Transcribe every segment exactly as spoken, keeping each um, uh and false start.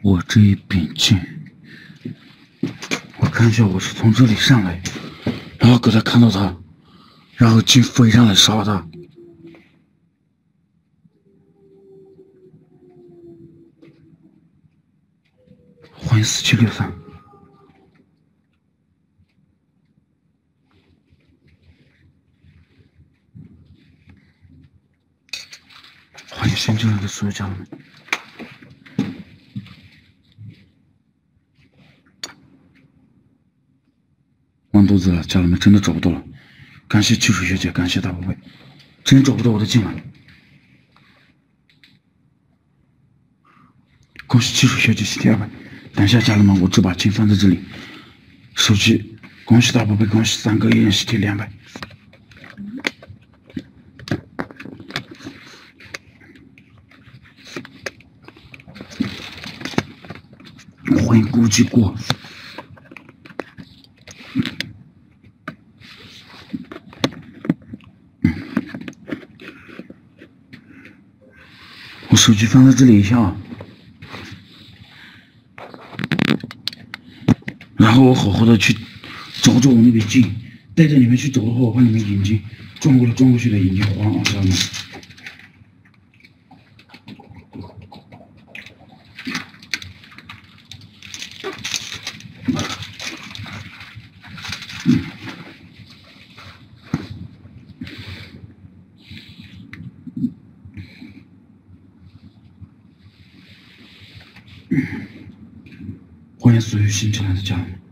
我这一柄剑，我看一下，我是从这里上来，然后给他看到他，然后剑飞上来杀他。欢迎四七六三。欢迎新进来的所有家人们。完犊子了，家人们真的找不到了。感谢汽水学姐，感谢大宝贝，真找不到我的剑了。恭喜汽水学姐喜提二百，等一下家人们，我这把剑放在这里。手机，恭喜大宝贝，恭喜三哥一人喜提两百。欢迎估计过。我手机放在这里一下，然后我好好的去找找我那个剑，带着你们去找的话，我把你们眼睛转过来转过去的眼睛晃啊，知道吗？欢迎所有新进来的家人们。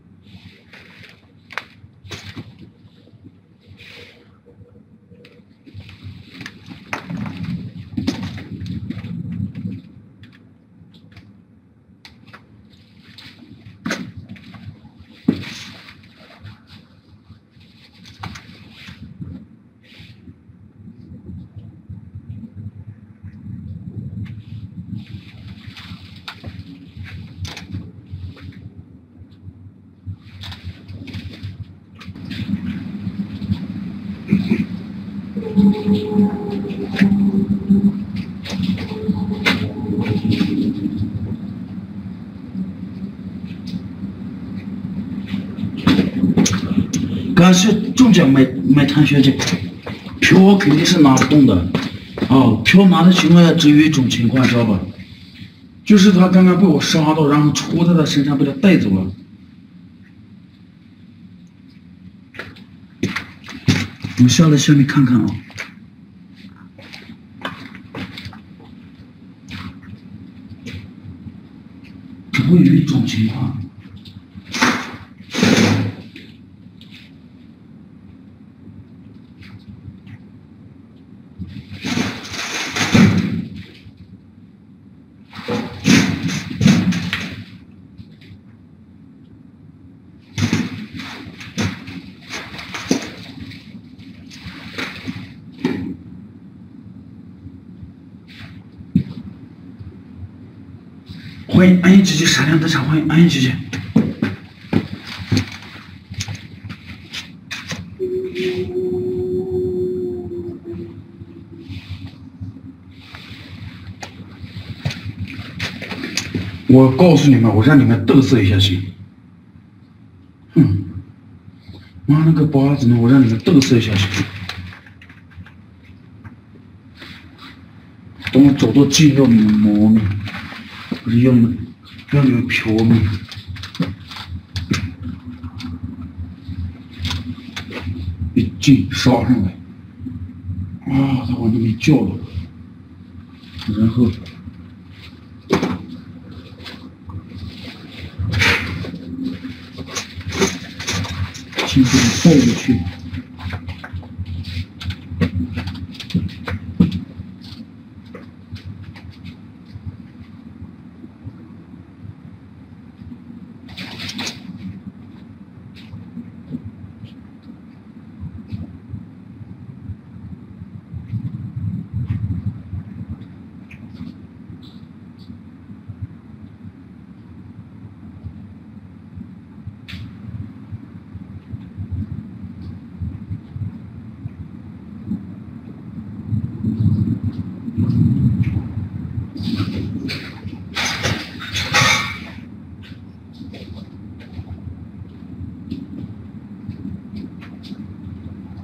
感谢中奖买买摊学姐，票肯定是拿不动的，哦，票拿的情况下只有一种情况，知道吧？就是他刚刚被我杀到，然后戳在他身上，被他带走了。我下来下面看看啊。只会有一种情况。欢迎安逸姐姐闪亮登场，欢迎安逸姐姐。我告诉你们，我让你们嘚瑟一下行。哼，妈了个巴子呢！我让你们嘚瑟一下行。等我找到剑要你们磨命，不是要你们要你们嫖命。一剑杀上来，啊，他往那边叫了，然后。先给你带过去。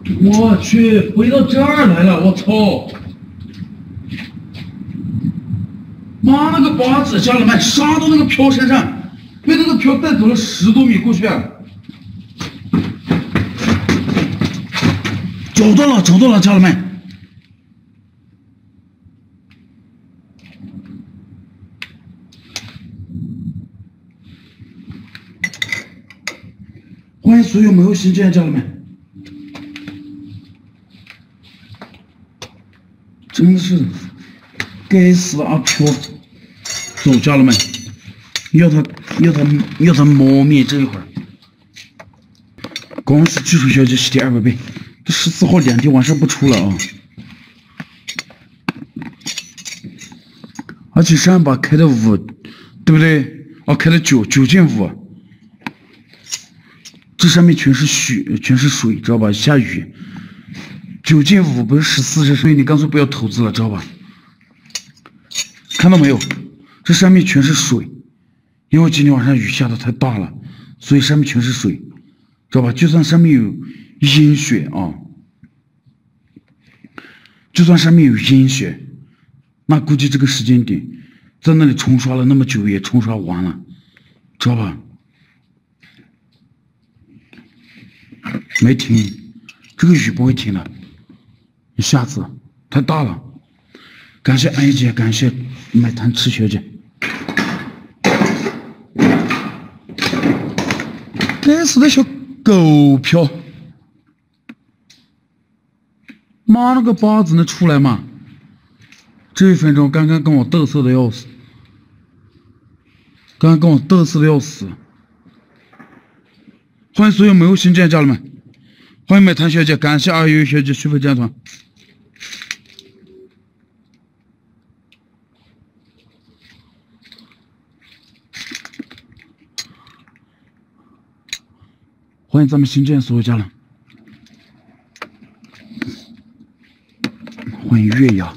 我去，回到这儿来了，我操！妈那个八字，家人们杀到那个飘身上，被那个飘带走了十多米过去。找到了，找到了，家人们。欢迎所有没有新进的家人们。真的是该死的阿飘！走，家人们，要他要他要他磨灭这一会儿。恭喜技术小姐喜提二百倍，这十四号两天晚上不出了啊！而且上把开的五，对不对？哦，开的九九进五，这上面全是雪，全是水，知道吧？下雨。九进五不是十四是，所以你干脆不要投资了，知道吧？看到没有？这上面全是水，因为今天晚上雨下的太大了，所以上面全是水，知道吧？就算上面有阴雪啊，就算上面有阴雪，那估计这个时间点在那里冲刷了那么久也冲刷完了，知道吧？没停，这个雨不会停的。一下子太大了，感谢安姐，感谢买糖吃小姐。该死的小狗票！妈了个巴子能出来吗？这一分钟刚刚跟我嘚瑟的要死，刚刚跟我嘚瑟的要死。欢迎所有没有新进的家人们，欢迎买糖小姐，感谢二月小姐续费加团。欢迎咱们新进所有家人，欢迎月牙，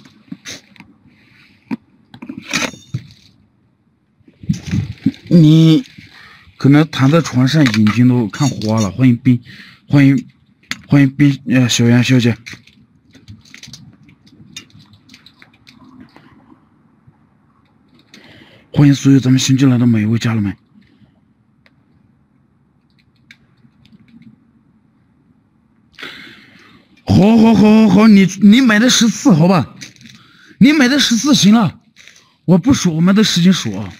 你可能躺在床上眼睛都看花了。欢迎冰，欢迎欢迎冰呃小杨小姐，欢迎所有咱们新进来的每一位家人们。好，好，好，好，好，你你买的十四，好吧？你买的十四行了，我不数，我们的时间数啊。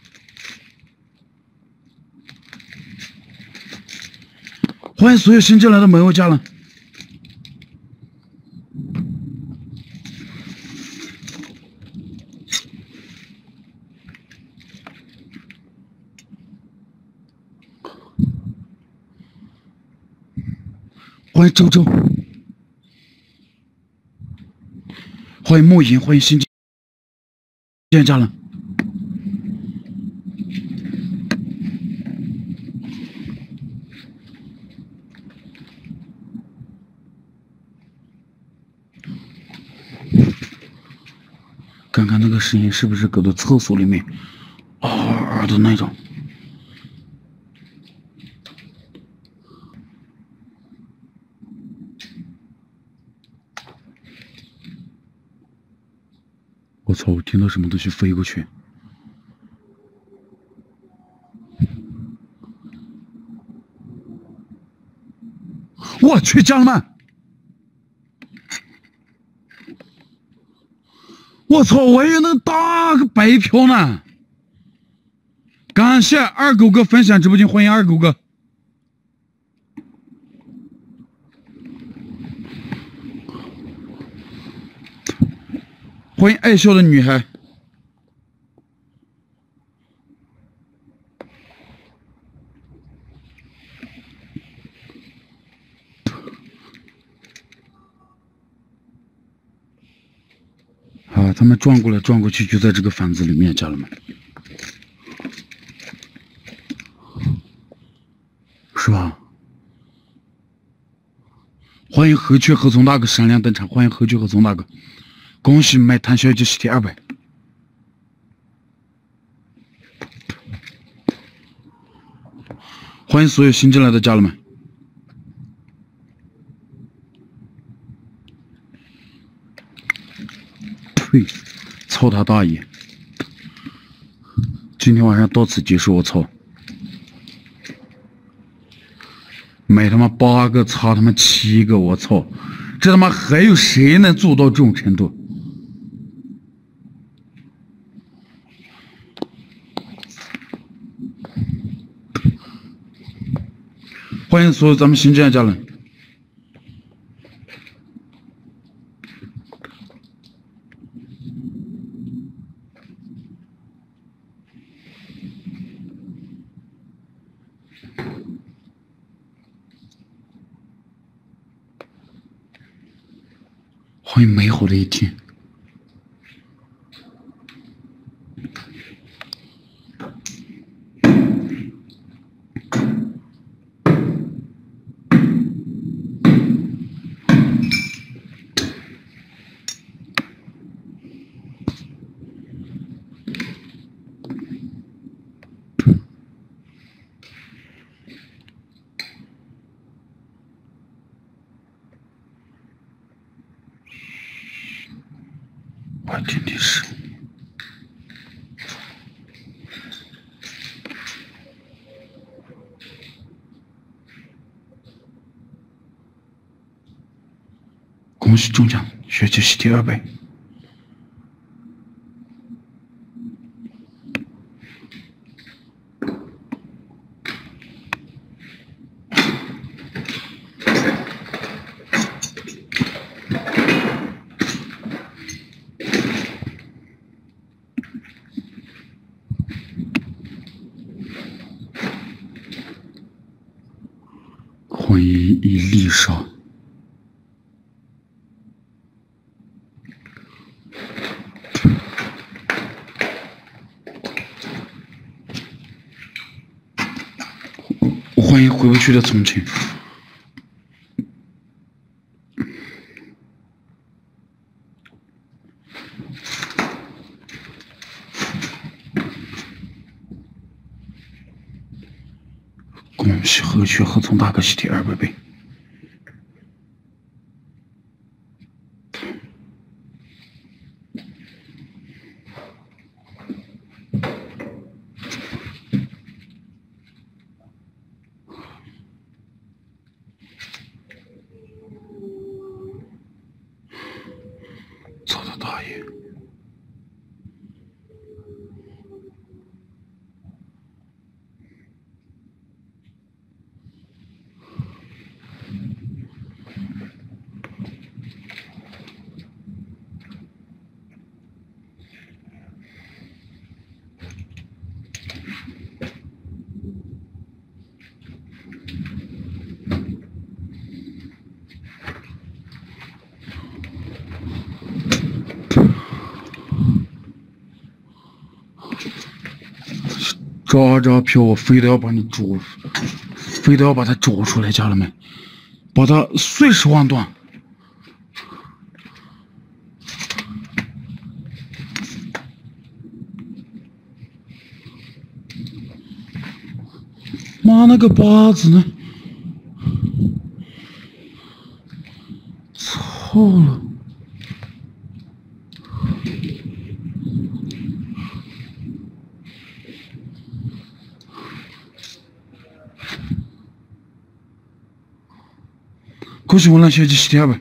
欢迎所有新进来的每位家人。欢迎周周。欢迎莫言，欢迎新进家人。看看那个声音是不是搁到厕所里面嗷嗷的那种。我操！我听到什么东西飞过去。我去，家人们！我操！我还以为能打个白嫖呢。感谢二狗哥分享直播间，欢迎二狗哥。欢迎爱笑的女孩。啊，他们转过来转过去，就在这个房子里面，家人们，是吧？欢迎何去何从大哥闪亮登场，欢迎何去何从大哥。恭喜买谭小姐喜提二百，欢迎所有新进来的家人们。 呸！操他大爷！今天晚上到此结束，我操！买他妈八个，差他妈七个，我操！这他妈还有谁能做到这种程度？欢迎所有咱们新进来家人。欢迎美好的一天。我真的是。恭喜中奖，学姐喜提二倍。欢迎伊丽莎。欢迎回不去的从前。恭喜何去何从大哥喜提二百倍。操他大爷！这张票我非得要把你捉，非得要把他捉出来，家人们，把他碎尸万段。妈那个巴子呢？操了！恭喜我让学姐喜提二百。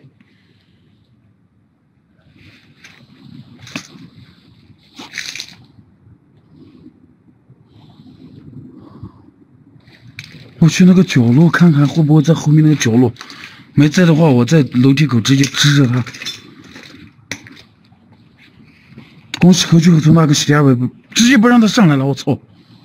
我去那个角落看看，会不会在后面那个角落？没在的话，我在楼梯口直接支着他。恭喜何去何从那个喜提二百，直接不让他上来了，我操！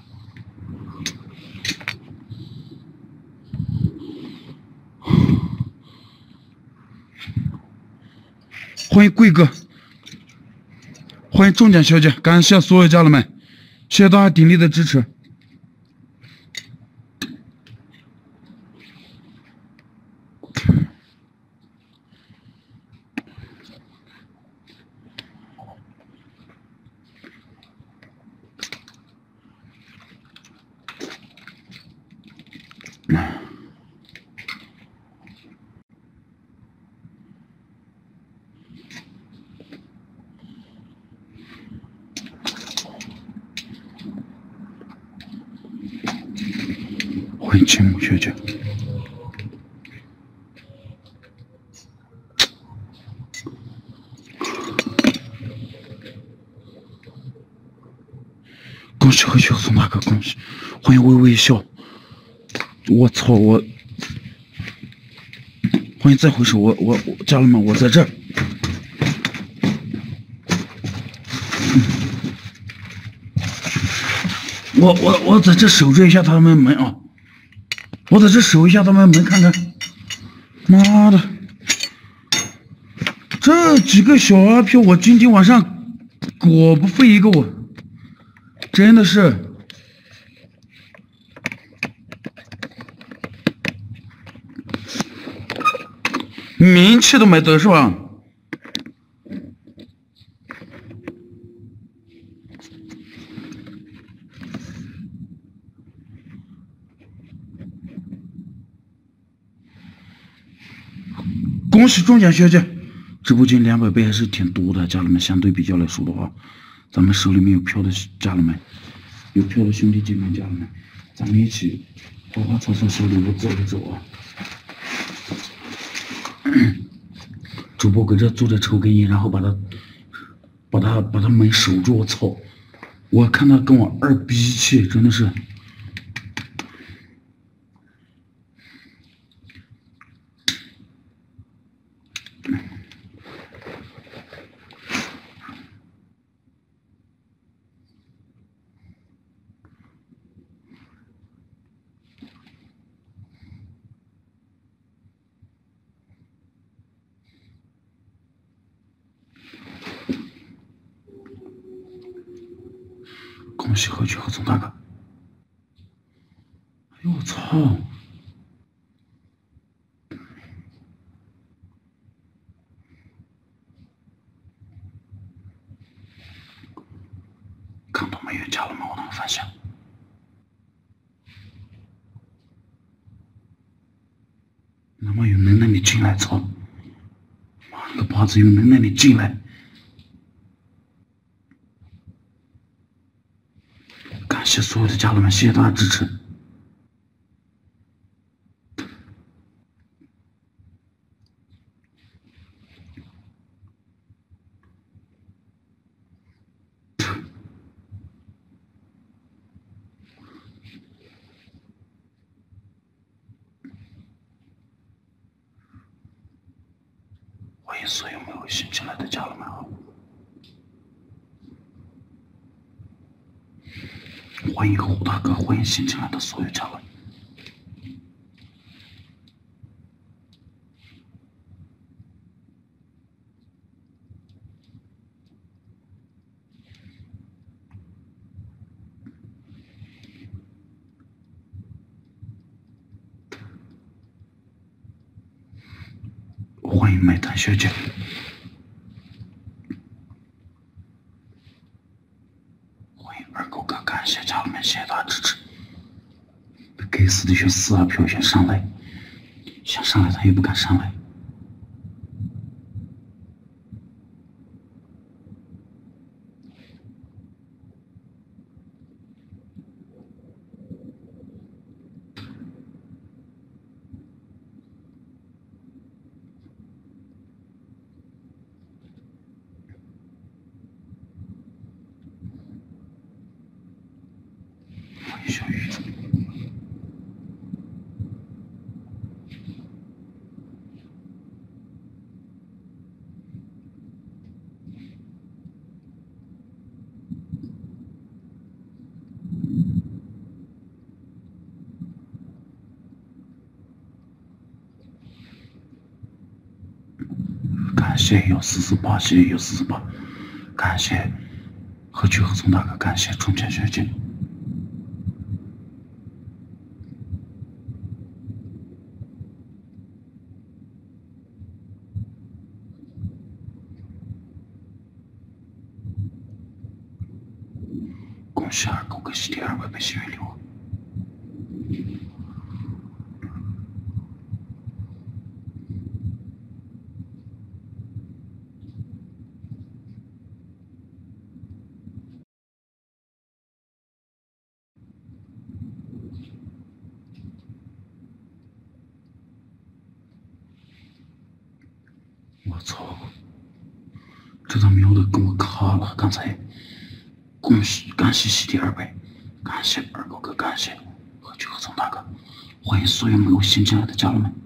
欢迎贵哥，欢迎中奖小姐，感谢所有家人们，谢谢大家鼎力的支持。 欢迎青木学姐。恭喜何雪松大哥，恭喜！欢迎微微一笑。我操我！欢迎再回首，我我我家人们，我在这儿。我我我在这守着一下他们门啊！我在这守一下他们门，看看。妈的，这几个小阿飘，我今天晚上果不废一个我，真的是。名气都没得是吧？恭喜中奖学姐，直播间两百倍还是挺多的，家人们，相对比较来说的话，咱们手里面有票的家人们，有票的兄弟姐妹家人们，咱们一起花花草草小礼物走一走啊！主播搁这坐着抽根烟，然后把他把他把他门守住，我操！我看他跟我二逼气，真的是。恭喜何去何从大哥！哎呦我操！看到没有，家人们，我能发现，他妈有能耐你进来，操！妈了个巴子，有能耐你进来！感谢所有的家人们，谢谢大家支持。欢迎所有没有新进来的家人们啊！欢迎胡大哥，欢迎新进来的所有家人。欢迎美谈学姐，欢迎二狗哥，感谢家人们，谢谢大家支持。该死的群死阿飘想上来，想上来他也不敢上来。欢迎小雨。感谢幺四四八，谢谢幺四四八，感谢何去何从大哥，感谢中间学姐。恭喜二狗哥喜第二百倍幸运礼物。 我操！这他喵的给我卡了！刚才恭喜感谢喜弟二百，感谢二狗哥，感谢何去何从大哥，欢迎所有没有新进来的家人们。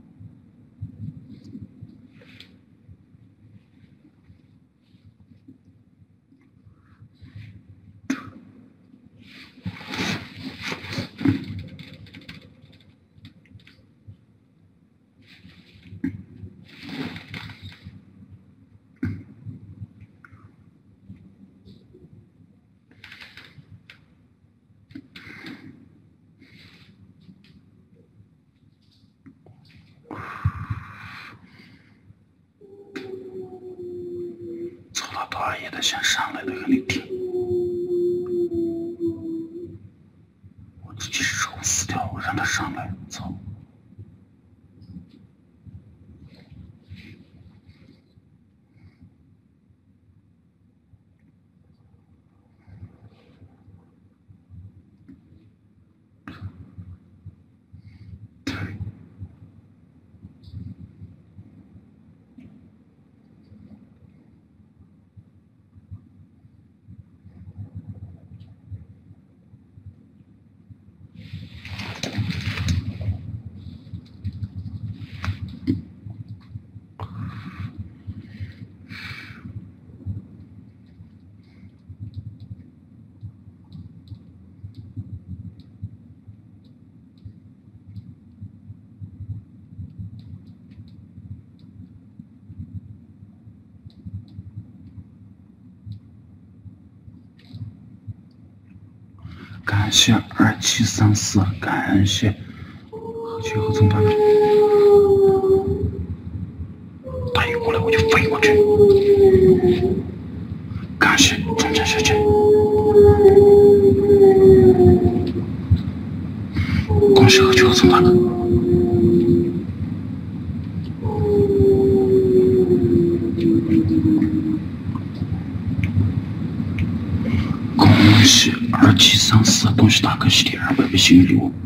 操他大爷的，先上来了还得顶，我自己手死掉，我让他上来，操！感谢二七三四，感谢何去何从大哥，他一过来我就飞过去。感谢中间学姐，恭喜何去何从大哥。恭喜二七三四，恭喜大哥喜提二百倍幸运礼物。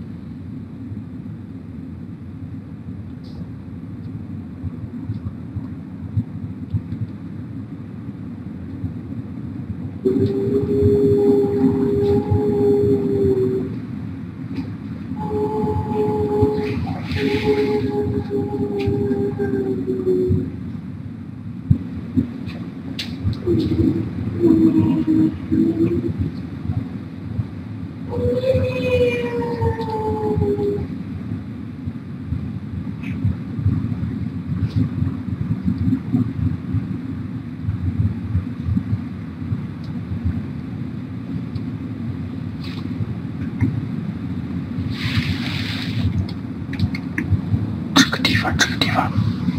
这个地方，这个地方。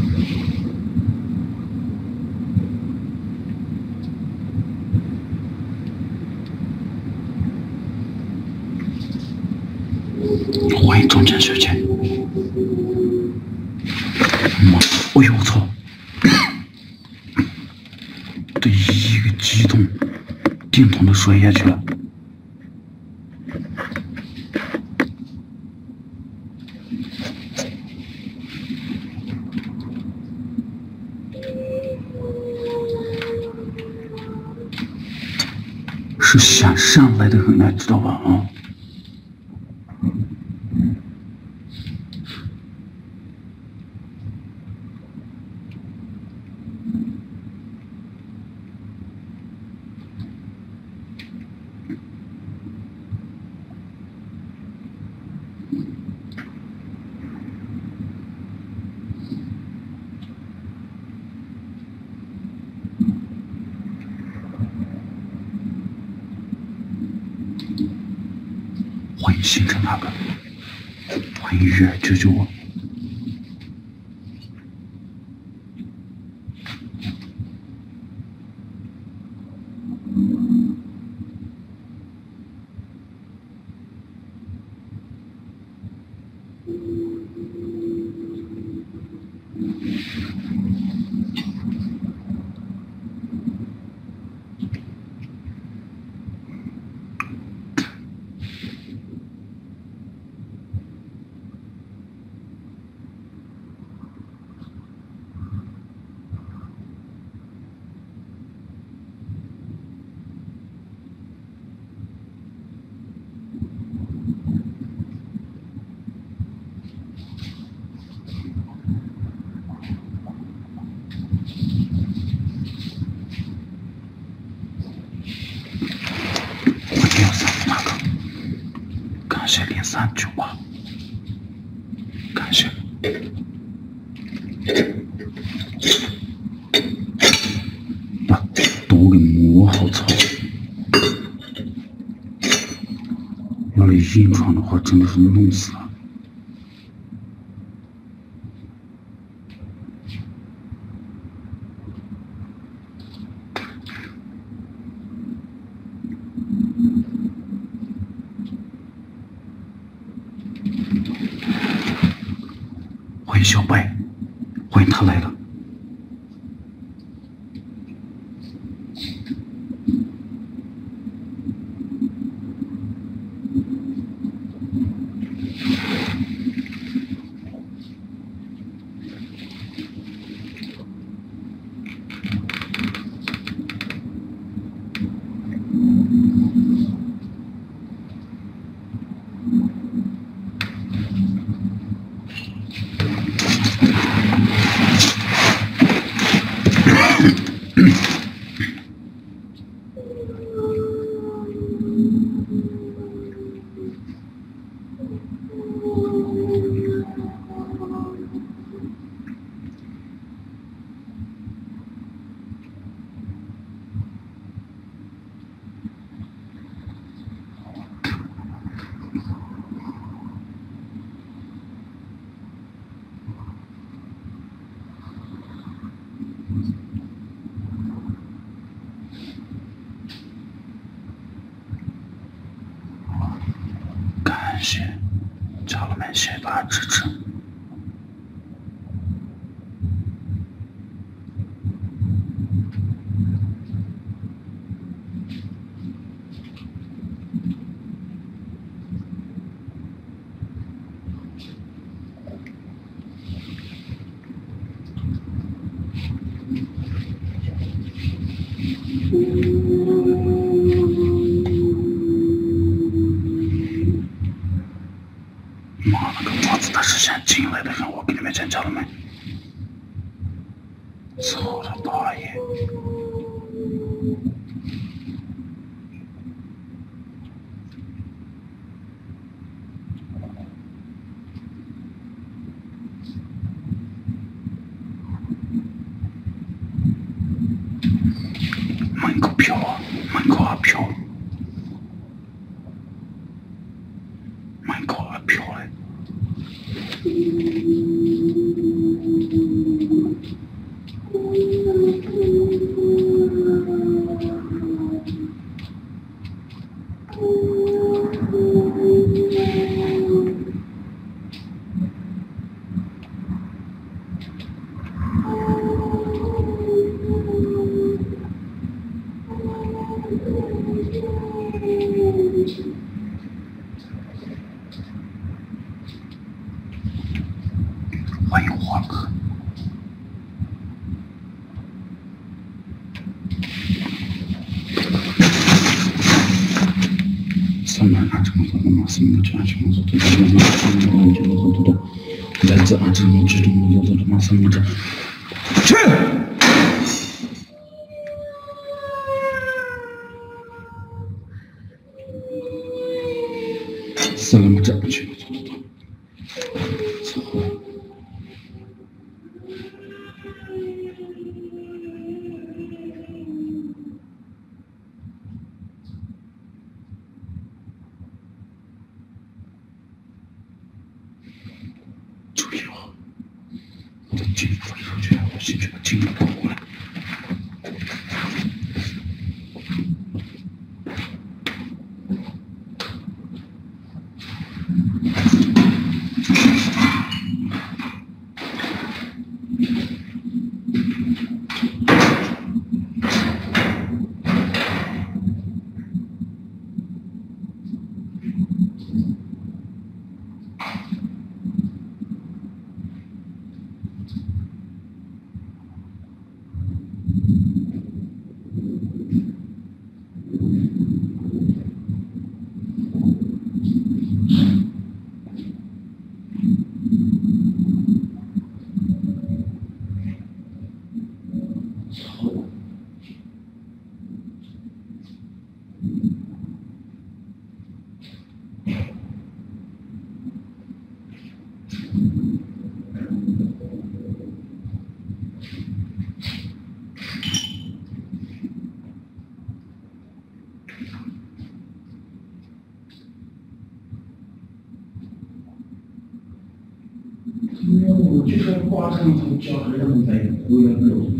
欢迎中间学姐。妈，哎呦我操！对，一个激动，定筒的摔下去了。是想上来的很难，知道吧？啊！欢迎星辰大哥，欢迎月儿救救我。 三九八，感谢。把刀给磨好操！要是硬闯的话，真的是弄死了。欢迎小白，欢迎他来了。感谢家人们谢谢支持。妈了个瓜子，他是想进来的，让我给你们讲家人们。操他大爷！门口飘啊，门口还飘，门口还飘嘞。欢迎华哥。三百二十公分嘛，三百二十公分，对对对对，三百二十公分，对对，来自二十公分，中国的他妈三百二，去！三百二不去，走走走。操！注意啊！我的金飞出去，我先去把金给搞过来。 挂上头叫还要在回来不了。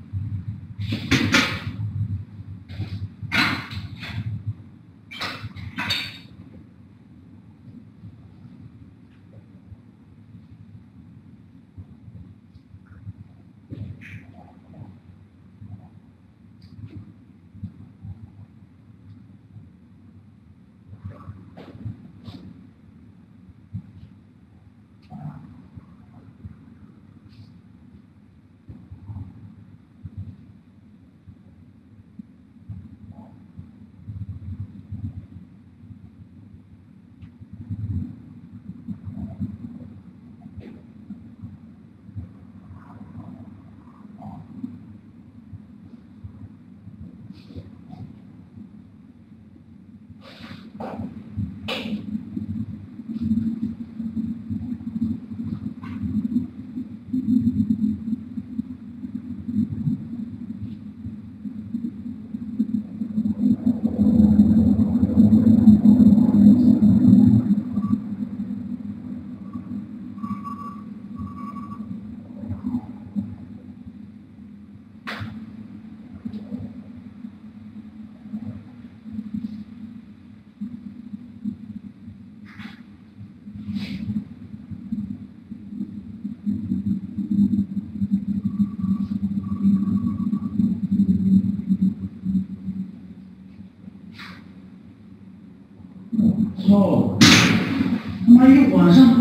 操！他妈一晚上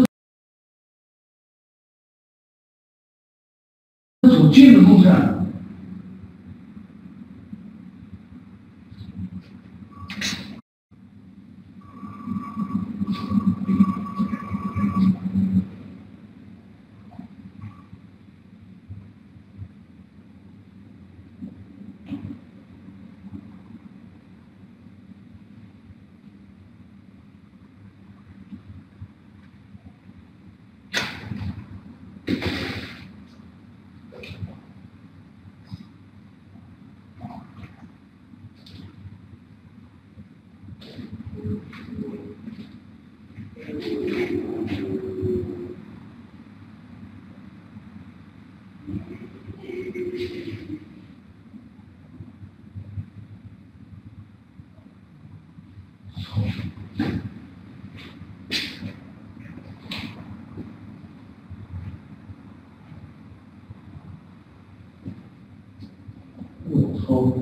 不走近的路上。我操！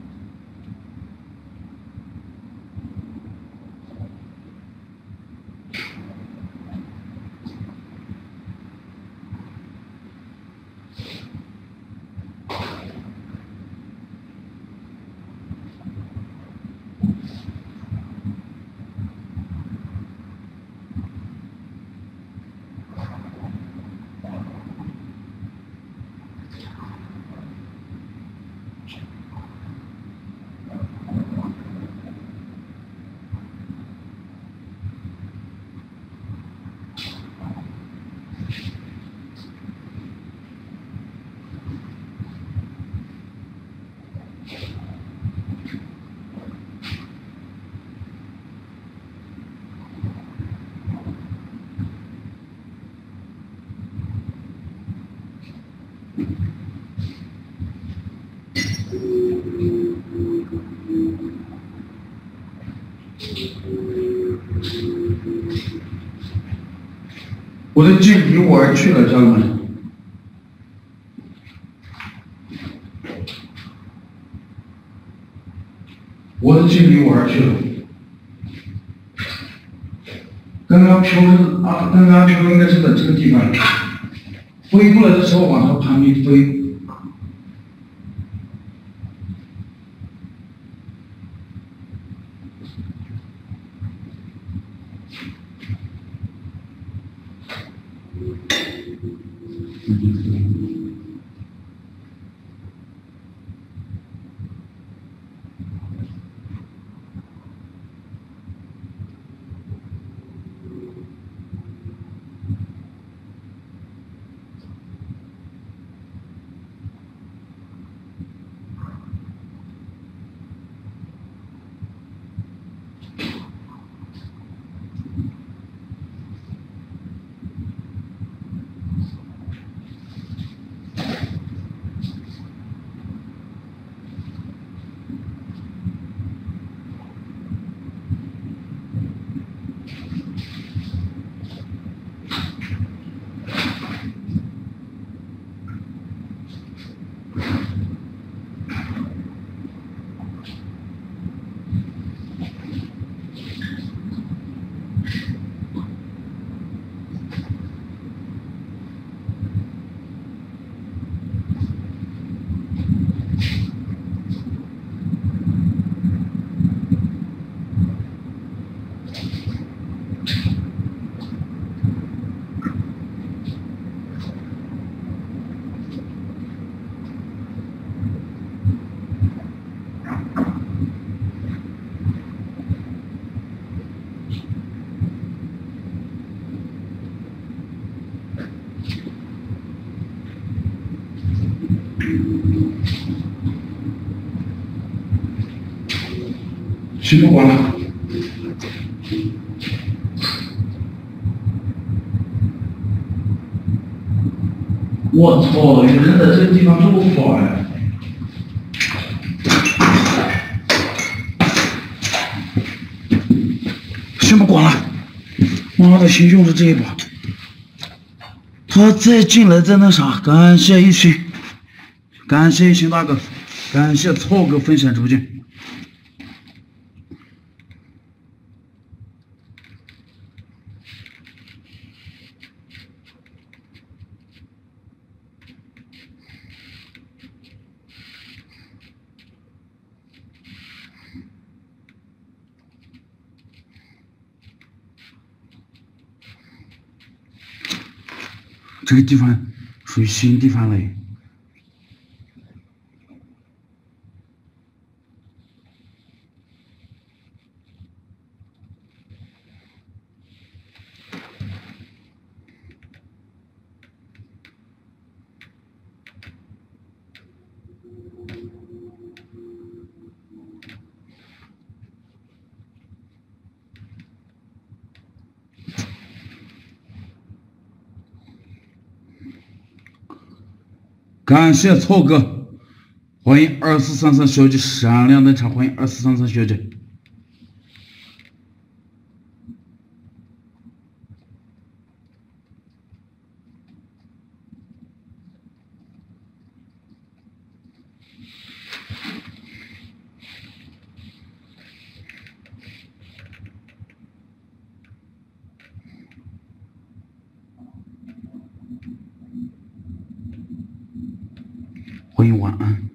我的劲离我而去了，家人们。我的劲离我而去了。刚刚飘是啊，刚刚飘应该是在这个地方，飞过来的时候往它旁边飞。 去不管了。我操！有人在这个地方给我发呀！先不管了，妈的，先用着这一把。他再进来再那啥，感谢一群，感谢一群大哥，感谢曹哥分享直播间。这个地方属于新地方嘞。感谢曹哥，欢迎二四三三小姐闪亮登场，欢迎二四三三小姐。欢迎晚安。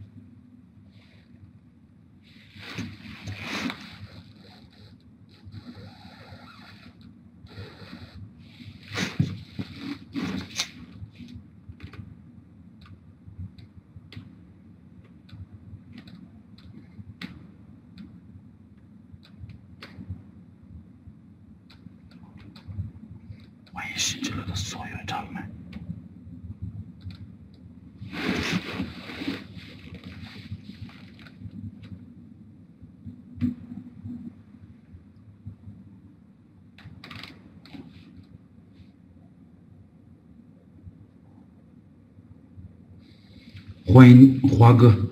欢迎新进来的所有家人们。欢迎华哥。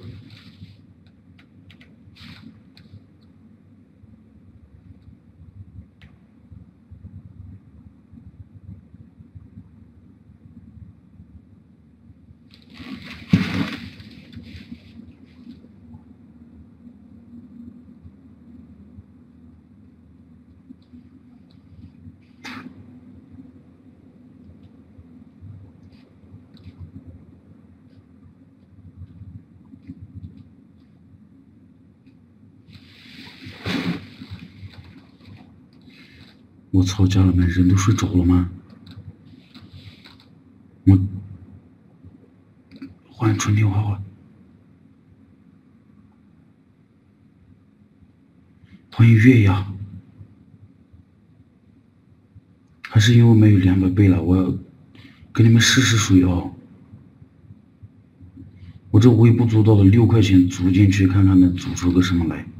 我操，家人们，人都睡着了吗？我欢迎春天花花，欢迎月牙。还是因为我没有两百倍了，我要给你们试试水啊！我这微不足道的六块钱租进去，看看能租出个什么来。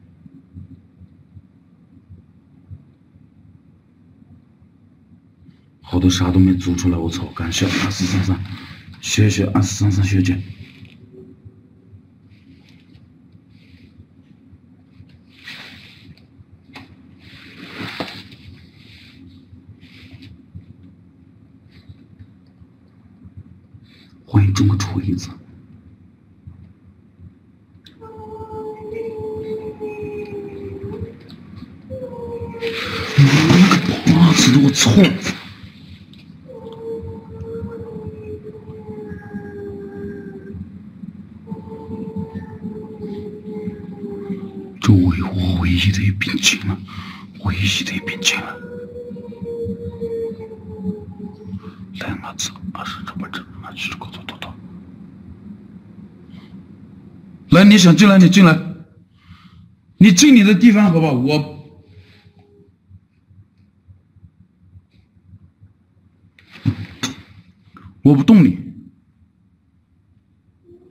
好多啥都没租出来，我操！感谢二四三三，谢谢二四三三学姐。欢迎中国锤子。你个妈子的，我操！这唯我唯一的一柄剑了，唯一的一柄剑了。两个字，二十这么这二十个多多多。来，你想进来你进来，你进你的地方好吧？我我不动你。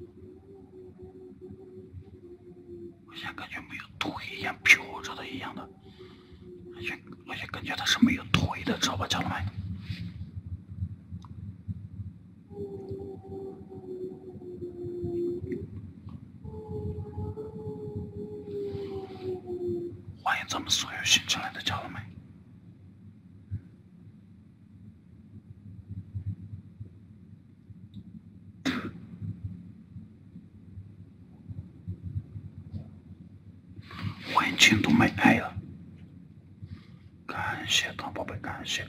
感觉没有腿一样飘着的一样的，而且而且感觉它是没有腿的，知道吧，家人们？欢迎咱们所有新进来的家人们。欢迎青都没爱了，感谢大宝贝，感谢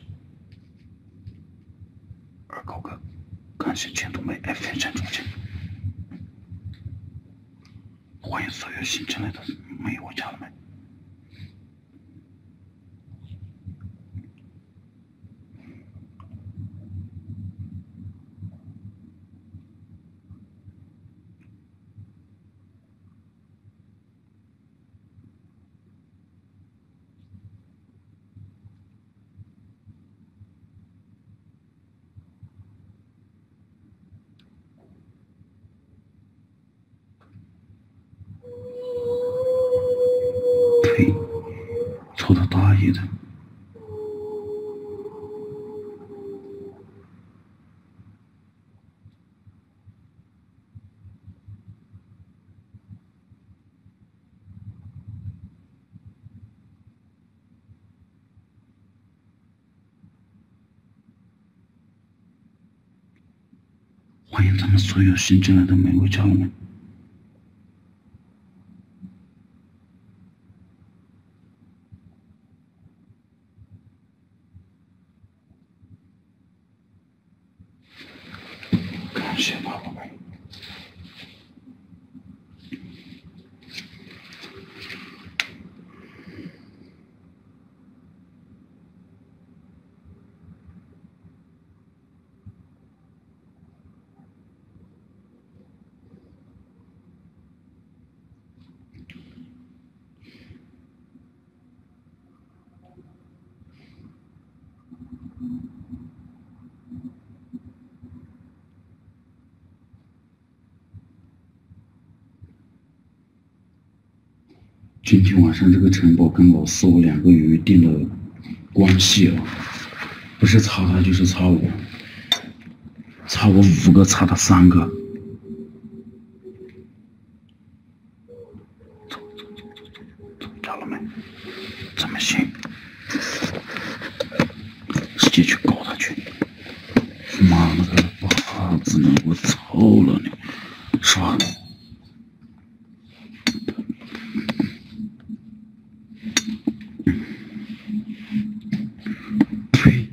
二狗哥，感谢青都没爱分享中间。欢迎所有新进来的没有家人们。呸，抽到大一的。欢迎咱们所有新进来的每位家人们。感谢大宝贝。今天晚上这个城堡跟老四我两个有一定的关系了，不是差他就是差我，差我五个，差他三个。走走走走走走，家人们，怎么行？直接去搞他去！妈了个巴子呢！我操了你，是吧？呸！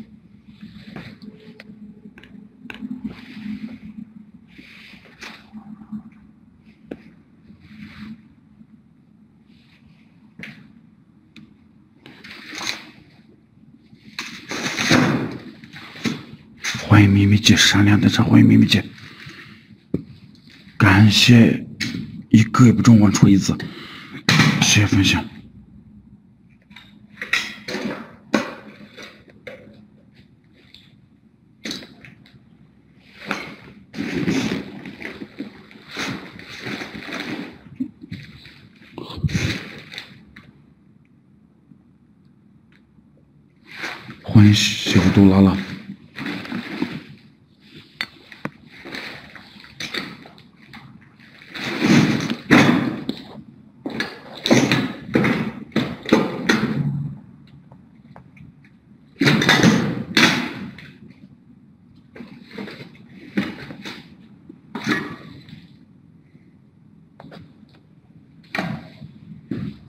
欢迎咪咪姐，善良的茶，欢迎咪咪姐，感谢一个也不中，玩出一次，谢谢分享。欢迎小杜拉拉。